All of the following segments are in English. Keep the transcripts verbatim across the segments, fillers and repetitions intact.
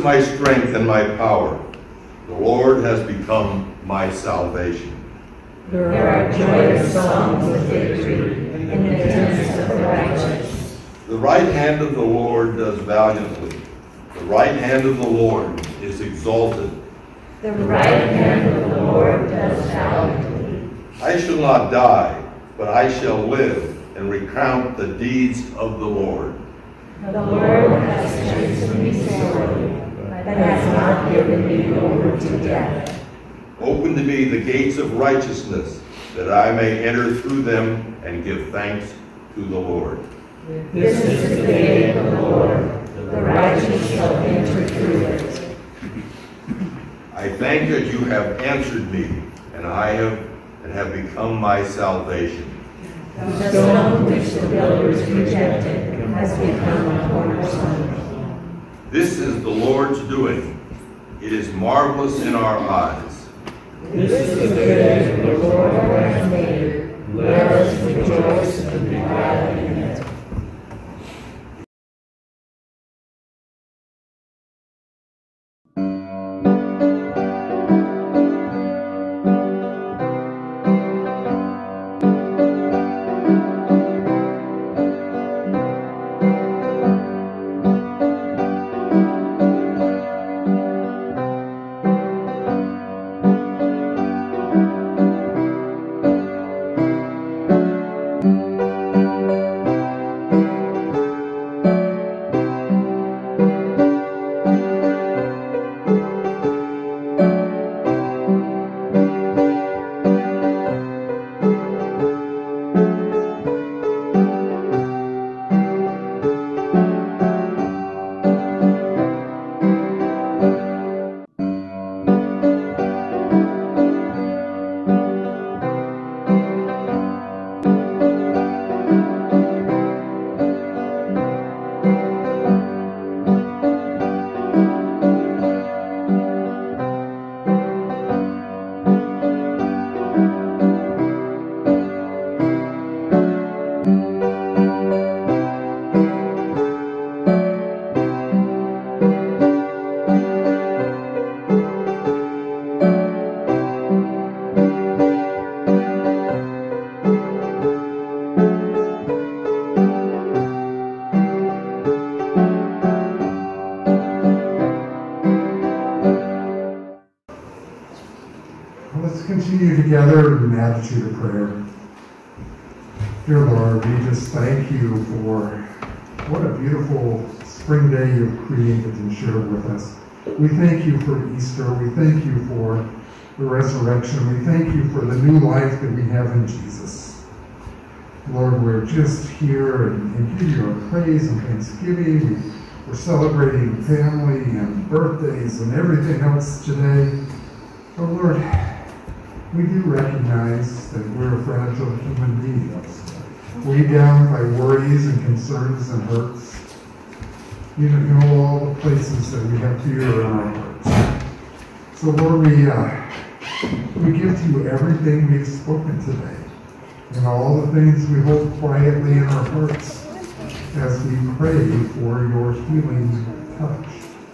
my strength and my power. The Lord has become my salvation. There are joyous songs of victory in the tents of the righteous. The right hand of the Lord does valiantly. The right hand of the Lord is exalted. The right hand of the Lord does valiantly. I shall not die, but I shall live and recount the deeds of the Lord. The Lord has chastened me sorely, but has not given me over to death. Open to me the gates of righteousness, that I may enter through them and give thanks to the Lord. This is the gate of the Lord, the righteous shall enter through it. I thank that you have answered me, and I have and have become my salvation. The stone which the builders rejected has become a cornerstone. This is the Lord's doing. It is marvelous in our eyes. This is the day the Lord has made. Let us rejoice and be glad in it. Together in an attitude of prayer. Dear Lord, we just thank you for what a beautiful spring day you've created and shared with us. We thank you for Easter. We thank you for the resurrection. We thank you for the new life that we have in Jesus. Lord, we're just here and, and give you our praise and thanksgiving. We, we're celebrating family and birthdays and everything else today. Oh Lord, we do recognize that we're fragile human beings, weighed down by worries and concerns and hurts. You know all the places that we have fear in our hearts. So Lord, we, uh, we give to you everything we've spoken today, and all the things we hold quietly in our hearts as we pray for your healing touch.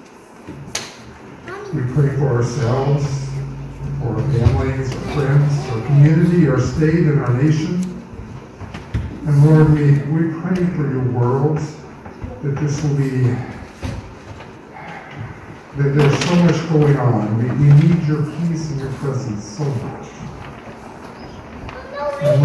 We pray for ourselves, for our families, our friends, our community, our state, and our nation. And Lord, we, we pray for your world, that this will be, that there's so much going on. We, we need your peace and your presence so much. And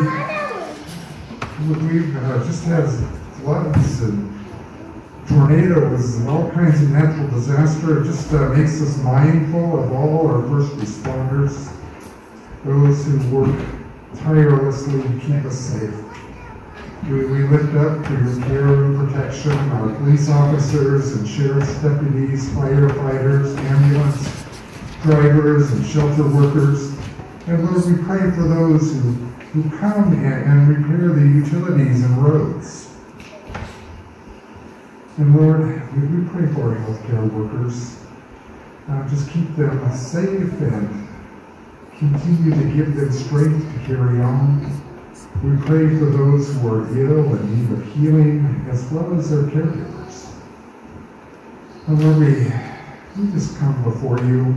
Lord, we, we've uh, just had floods and tornadoes and all kinds of natural disaster. It just uh, makes us mindful of all our first responders, those who work tirelessly to keep us safe. We, we lift up to your care and protection our police officers and sheriff's deputies, firefighters, ambulance drivers, and shelter workers. And Lord, we pray for those who, who come and, and repair the utilities and roads. And Lord, we, we pray for our healthcare workers. Uh, just keep them safe and continue to give them strength to carry on. We pray for those who are ill and in need of healing, as well as their caregivers. And Lord, we we just come before you.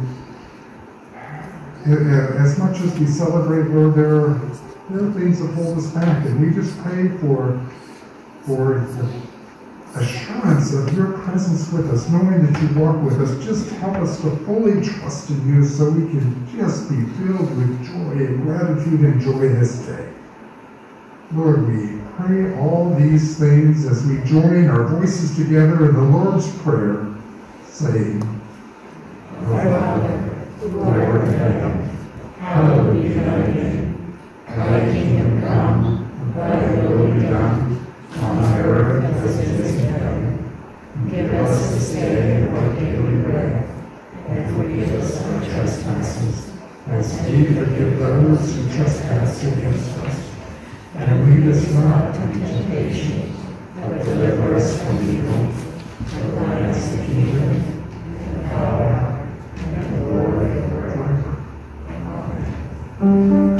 As much as we celebrate, Lord, there are, there are things that hold us back, and we just pray for, for the assurance of your presence with us, knowing that you walk with us. Just help us to fully trust in you so we can just be filled with joy and gratitude and joy this day. Lord, we pray all these things as we join our voices together in the Lord's Prayer, saying, Our Father, who art in heaven, hallowed be thy name. Thy kingdom come, thy will be done, on earth as it is in heaven. Give us this day our daily bread, and forgive us our trespasses, as we forgive those who trespass against us. And lead us not into temptation, but deliver us from evil. For thine is the kingdom, and the power, and the glory forever. Amen.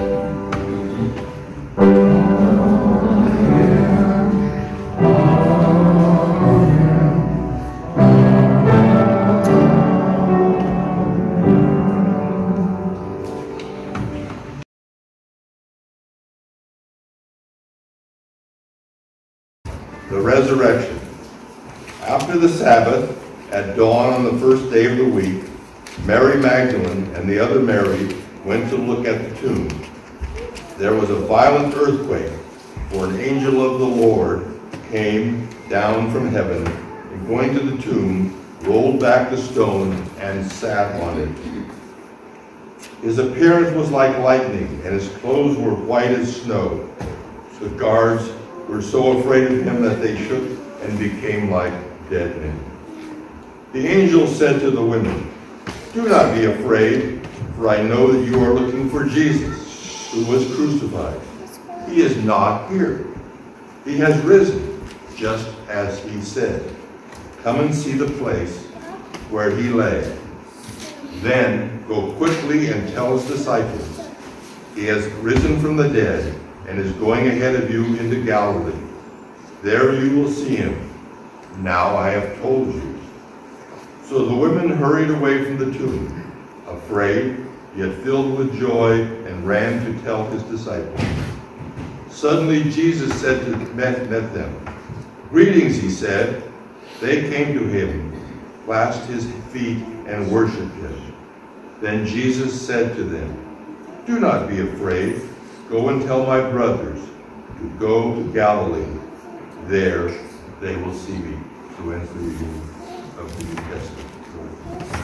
The resurrection. After the Sabbath, at dawn on the first day of the week, Mary Magdalene and the other Mary went to look at the tomb. There was a violent earthquake, for an angel of the Lord came down from heaven, and going to the tomb, rolled back the stone and sat on it. His appearance was like lightning, and his clothes were white as snow. The guards were so afraid of him that they shook and became like dead men. The angel said to the women, "Do not be afraid, for I know that you are looking for Jesus, who was crucified. He is not here. He has risen, just as he said. Come and see the place where he lay. Then go quickly and tell his disciples, he has risen from the dead and is going ahead of you into Galilee. There you will see him. Now I have told you." So the women hurried away from the tomb, afraid, yet filled with joy, and ran to tell his disciples. Suddenly Jesus said to met, met them. "Greetings," he said. They came to him, clasped his feet, and worshipped him. Then Jesus said to them, "Do not be afraid. Go and tell my brothers to go to Galilee. There they will see me." To end the reading of the New Testament.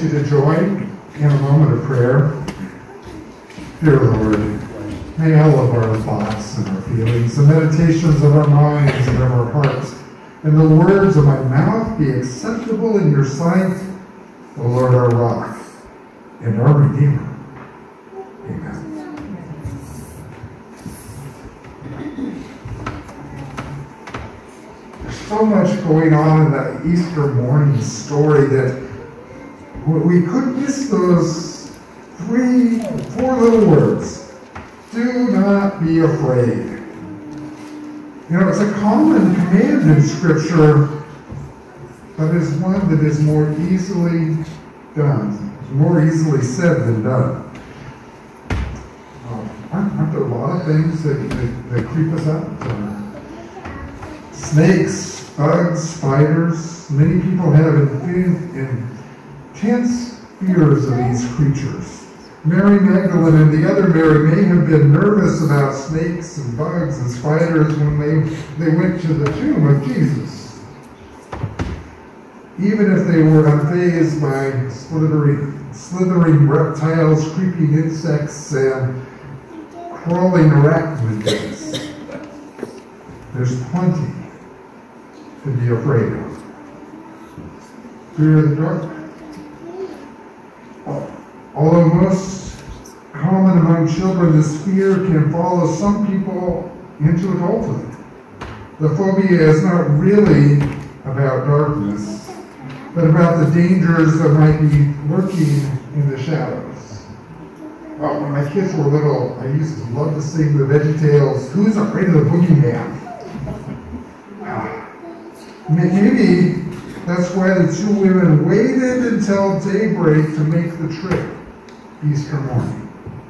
you to join in a moment of prayer. Dear Lord, may all of our thoughts and our feelings, the meditations of our minds and of our hearts, and the words of my mouth be acceptable in your sight, O Lord, our rock and our Redeemer. Amen. There's so much going on in that Easter morning story that we could miss those three, four little words. Do not be afraid. You know, it's a common command in Scripture, but it's one that is more easily done, more easily said than done. Um, aren't, aren't there a lot of things that, that, that creep us out? Uh, snakes, bugs, spiders. Many people have intense fears of these creatures. Mary Magdalene and the other Mary may have been nervous about snakes and bugs and spiders when they, they went to the tomb of Jesus. Even if they were unfazed by slithering, slithering reptiles, creeping insects, and crawling arachnids, there's plenty to be afraid of. Fear of the dark. Although most common among children, this fear can follow some people into adulthood. The phobia is not really about darkness, but about the dangers that might be lurking in the shadows. Well, when my kids were little, I used to love to sing the VeggieTales, "Who's Afraid of the Boogeyman?" Maybe that's why the two women waited until daybreak to make the trip Easter morning.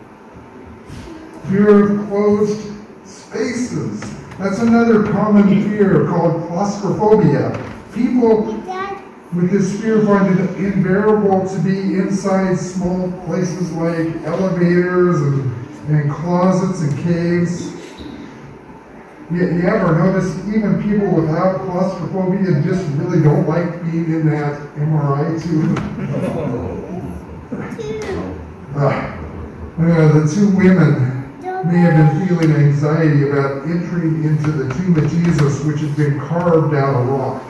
Fear of closed spaces. That's another common fear called claustrophobia. People with this fear find it unbearable to be inside small places like elevators and, and closets and caves. You, you ever notice even people without claustrophobia just really don't like being in that M R I tube? uh, uh, the two women may have been feeling anxiety about entering into the tomb of Jesus, which had been carved out of rock.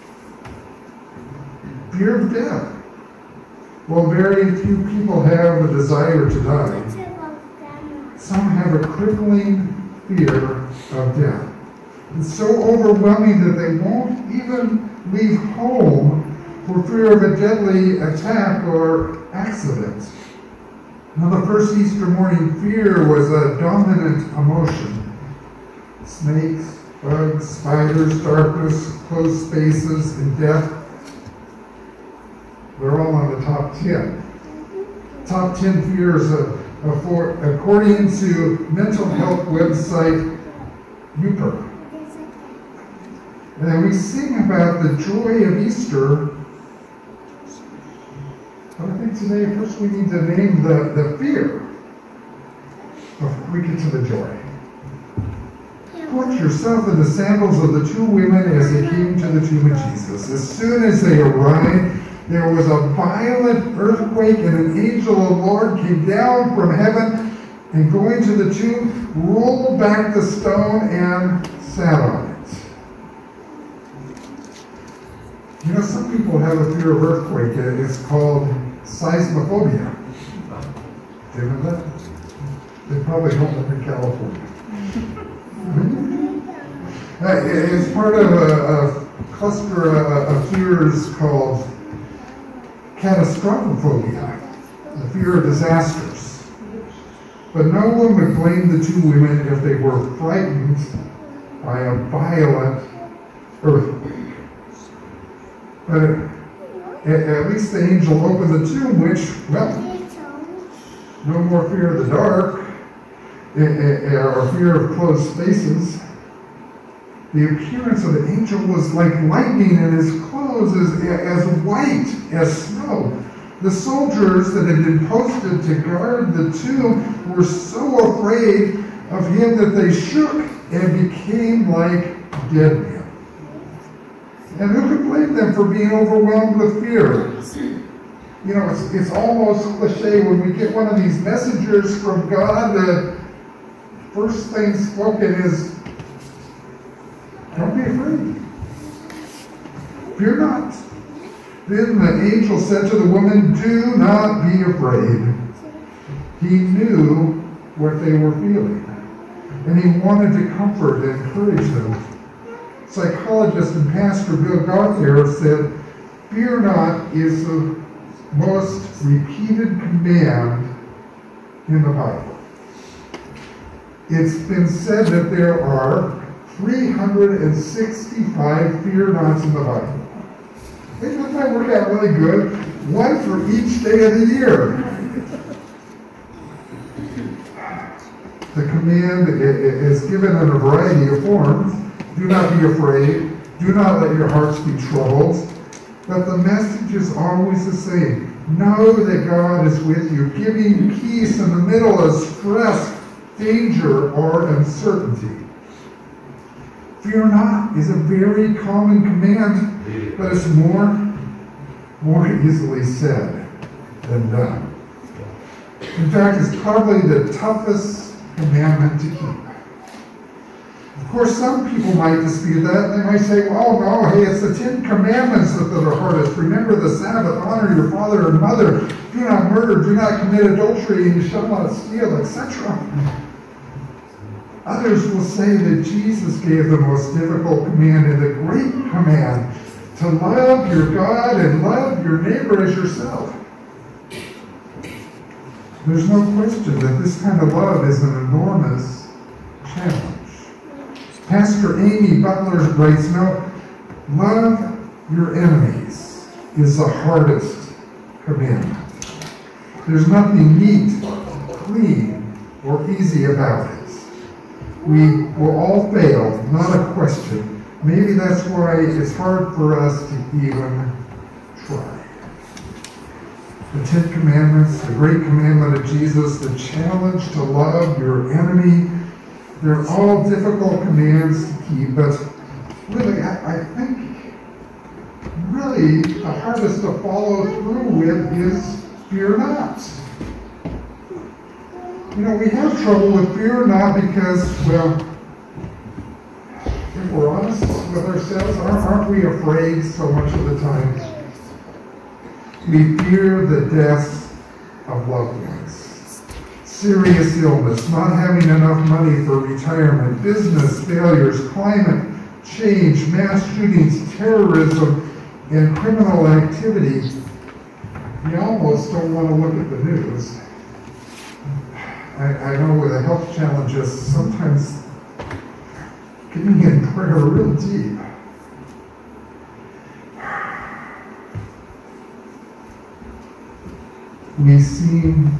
Fear of death. Well, very few people have a desire to die. Some have a crippling fear of death. It's so overwhelming that they won't even leave home for fear of a deadly attack or accident. Now, the first Easter morning fear was a dominant emotion. Snakes, bugs, spiders, darkness, closed spaces, and death. They're all on the top ten. Top ten fears of, of for, according to mental health website Youper. And we sing about the joy of Easter. But I think today, first we need to name the, the fear before we get to the joy. Put yourself in the sandals of the two women as they came to the tomb of Jesus. As soon as they arrived, there was a violent earthquake, and an angel of the Lord came down from heaven and, going to the tomb, rolled back the stone and sat on it. You know, some people have a fear of earthquake. It's called seismophobia. Do you know that? They probably don't live in California. It's part of a, a cluster of fears called catastrophophobia, the fear of disasters. But no one would blame the two women if they were frightened by a violent earthquake. But at, at least the angel opened the tomb, which, well, no more fear of the dark or fear of closed spaces. The appearance of the angel was like lightning, and his clothes as, as white as snow. The soldiers that had been posted to guard the tomb were so afraid of him that they shook and became like dead men. And who could blame them for being overwhelmed with fear? You know, it's, it's almost cliche when we get one of these messengers from God, the first thing spoken is, don't be afraid. Fear not. Then the angel said to the woman, do not be afraid. He knew what they were feeling, and he wanted to comfort and encourage them. Psychologist and pastor Bill Gauthier said, fear not is the most repeated command in the Bible. It's been said that there are three hundred sixty-five fear nots in the Bible. Doesn't that work out really good? One for each day of the year. The command is given in a variety of forms. Do not be afraid. Do not let your hearts be troubled. But the message is always the same. Know that God is with you, giving peace in the middle of stress, danger, or uncertainty. Fear not is a very common command, but it's more, more easily said than done. In fact, it's probably the toughest commandment to keep. Of course, some people might dispute that. They might say, oh no, hey, it's the Ten Commandments that are hardest. Remember the Sabbath, honor your father and mother, do not murder, do not commit adultery, and you shall not steal, et cetera. Others will say that Jesus gave the most difficult command and the great command to love your God and love your neighbor as yourself. There's no question that this kind of love is an enormous challenge. Pastor Amy Butler writes, no, love your enemies is the hardest commandment. There's nothing neat, clean, or easy about it. We will all fail, not a question. Maybe that's why it's hard for us to even try. The Ten Commandments, the great commandment of Jesus, the challenge to love your enemy, they're all difficult commands to keep, but really, I, I think, really, the hardest to follow through with is fear not. You know, we have trouble with fear not because, well, if we're honest with ourselves, aren't, aren't we afraid so much of the time? We fear the death of loved ones, serious illness, not having enough money for retirement, business failures, climate change, mass shootings, terrorism, and criminal activity. We almost don't want to look at the news. I, I know with the health challenges, sometimes getting in prayer real deep. We seem,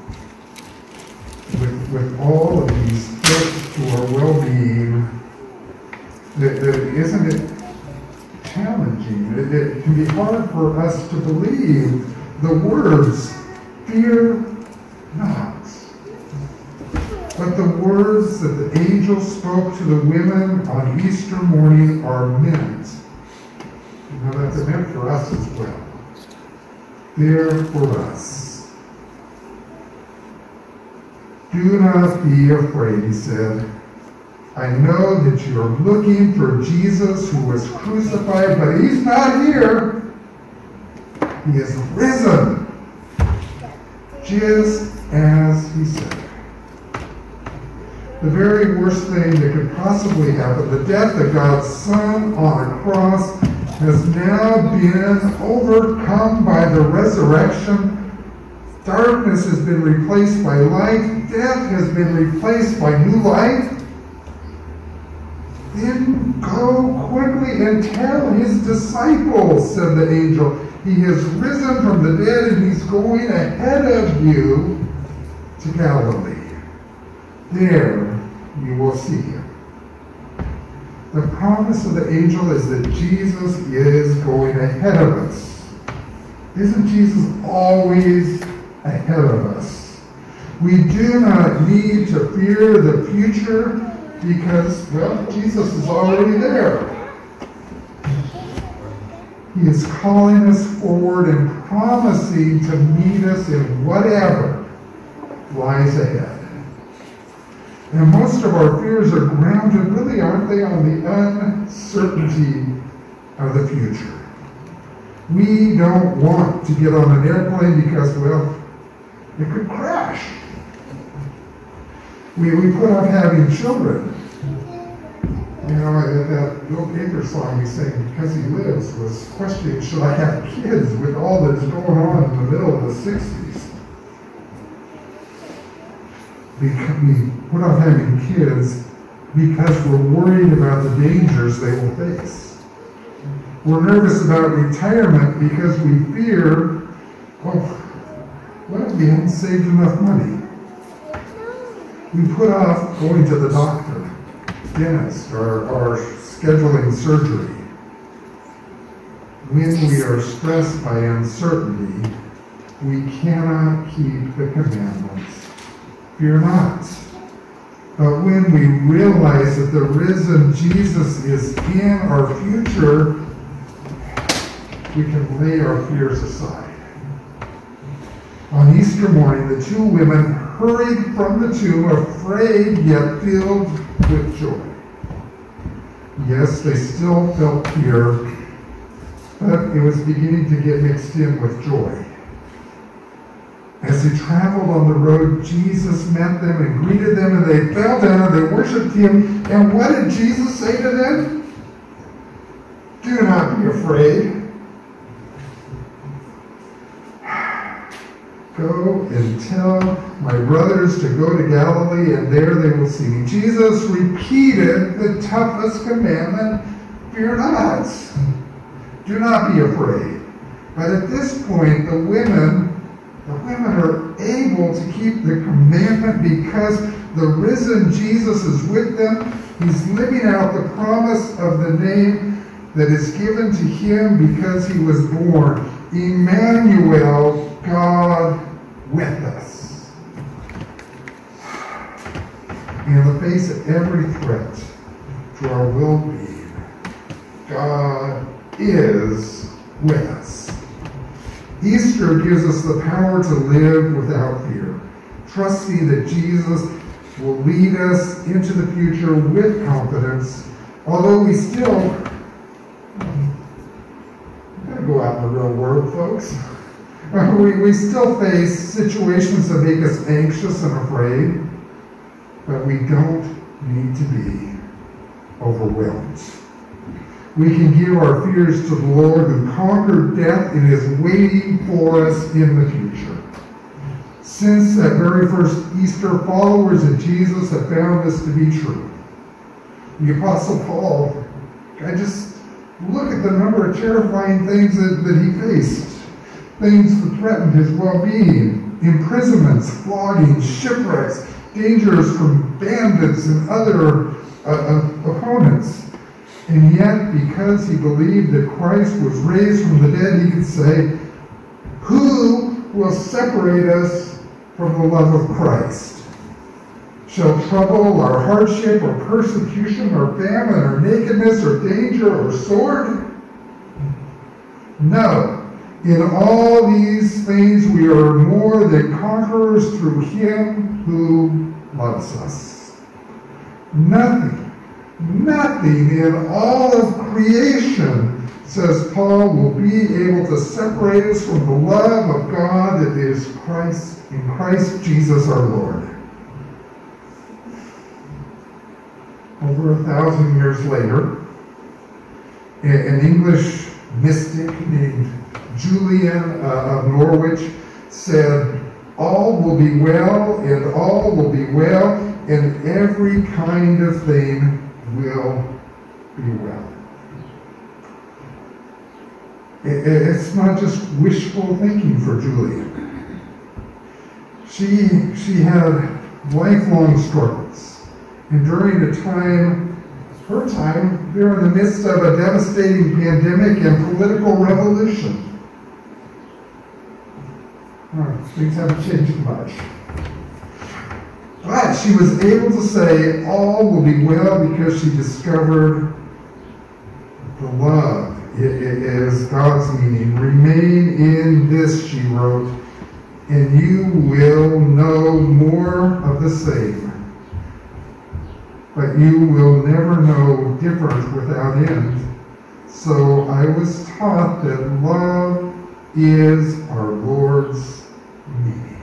with, with all of these threats to our well-being, that, that isn't it challenging? It, it can be hard for us to believe the words, fear not. But the words that the angel spoke to the women on Easter morning are meant. You know, that's meant for us as well. They're for us. Do not be afraid, he said. I know that you are looking for Jesus who was crucified, but he's not here. He is risen, just as he said. The very worst thing that could possibly happen, the death of God's Son on a cross, has now been overcome by the resurrection. Darkness has been replaced by light. Death has been replaced by new life. Then go quickly and tell his disciples, said the angel. He has risen from the dead and he's going ahead of you to Galilee. There you will see him. The promise of the angel is that Jesus is going ahead of us. Isn't Jesus always ahead of us? We do not need to fear the future because, well, Jesus is already there. He is calling us forward and promising to meet us in whatever lies ahead. And most of our fears are grounded, really, aren't they, on the uncertainty of the future. We don't want to get on an airplane because, well, it could crash. We, we put off having children. You know, that Bill Baker song we sang, Because He Lives, was questioning, should I have kids with all that's going on in the middle of the sixties? We, we put off having kids because we're worried about the dangers they will face. We're nervous about retirement because we fear, oh, well, we haven't saved enough money. We put off going to the doctor, dentist, or, or scheduling surgery. When we are stressed by uncertainty, we cannot keep the commandments. Fear not. But when we realize that the risen Jesus is in our future, we can lay our fears aside. On Easter morning, the two women hurried from the tomb, afraid yet filled with joy. Yes, they still felt fear, but it was beginning to get mixed in with joy. As they traveled on the road, Jesus met them and greeted them, and they fell down and they worshiped him. And what did Jesus say to them? Do not be afraid. Go and tell my brothers to go to Galilee, and there they will see me. Jesus repeated the toughest commandment, fear not. Do not be afraid. But at this point, the women, the women are able to keep the commandment because the risen Jesus is with them. He's living out the promise of the name that is given to him because he was born. Emmanuel, God with us. In the face of every threat to our well-being, God is with us. Easter gives us the power to live without fear, trusting that Jesus will lead us into the future with confidence, although we still gotta go out in the real world, folks. We, we still face situations that make us anxious and afraid, but we don't need to be overwhelmed. We can give our fears to the Lord who conquered death and is waiting for us in the future. Since that very first Easter, followers of Jesus have found this to be true. The Apostle Paul, I just look at the number of terrifying things that, that he faced. Things that threatened his well-being, imprisonments, floggings, shipwrecks, dangers from bandits and other uh, uh, opponents. And yet, because he believed that Christ was raised from the dead, he could say, who will separate us from the love of Christ? Shall trouble or hardship or persecution or famine or nakedness or danger or sword? No. In all these things we are more than conquerors through him who loves us. Nothing, nothing in all of creation, says Paul, will be able to separate us from the love of God that is Christ in Christ Jesus our Lord. Over a thousand years later, an English mystic named Julian uh, of Norwich said, all will be well, and all will be well, and every kind of thing will be well. It, it's not just wishful thinking for Julian. She, she had lifelong struggles, and during the time her time, they were in the midst of a devastating pandemic and political revolution. Oh, things haven't changed much. But she was able to say all will be well because she discovered the love. It, it, is God's meaning. Remain in this, she wrote, and you will know more of the same. But you will never know different without end. So I was taught that love is our Lord's meaning.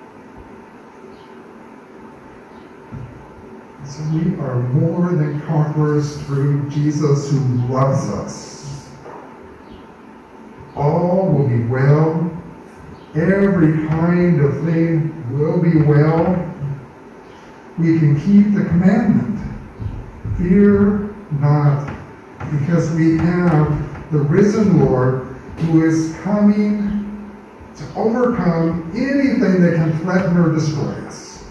So we are more than conquerors through Jesus who loves us. All will be well. Every kind of thing will be well. We can keep the commandment. Fear not, because we have the risen Lord who is coming to overcome anything that can threaten or destroy us.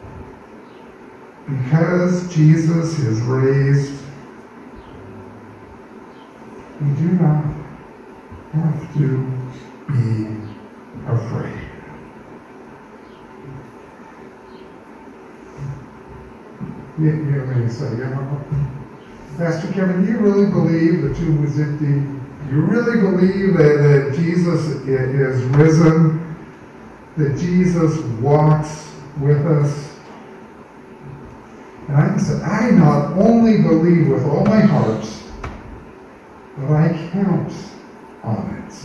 Because Jesus is raised, we do not have to be afraid. You, you may say, you know, Pastor Kevin, do you really believe the tomb was empty? You really believe that, that Jesus is risen? That Jesus walks with us? And I can say, I not only believe with all my heart, but I count on it.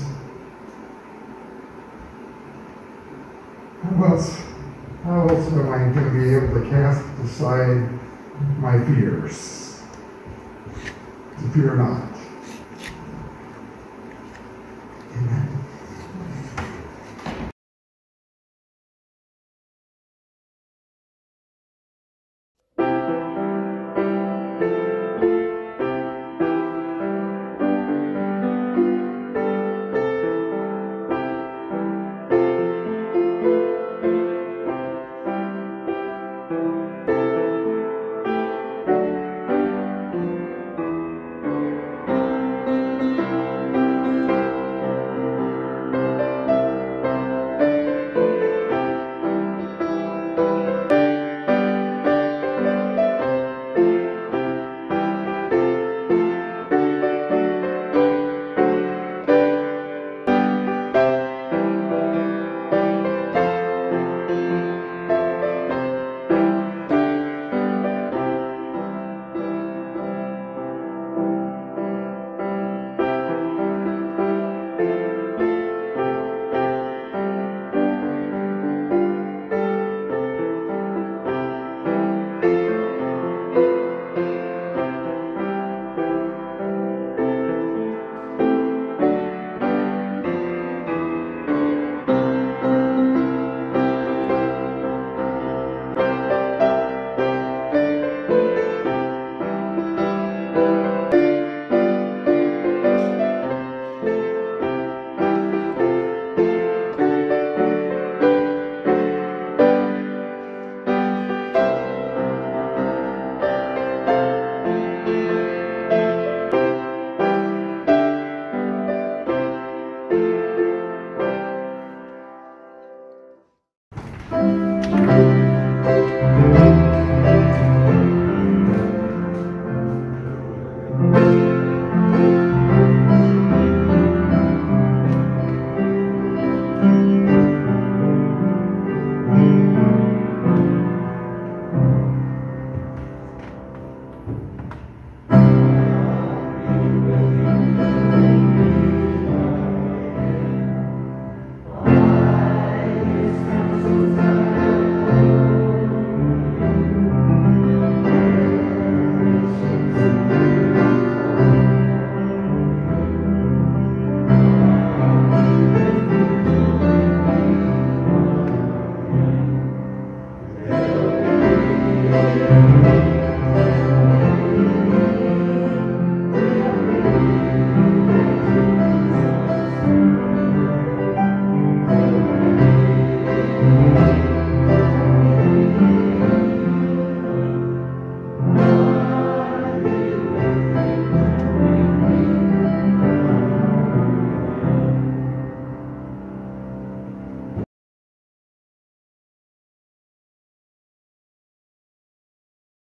How else, how else am I going to be able to cast aside my fears? To fear not. Amen.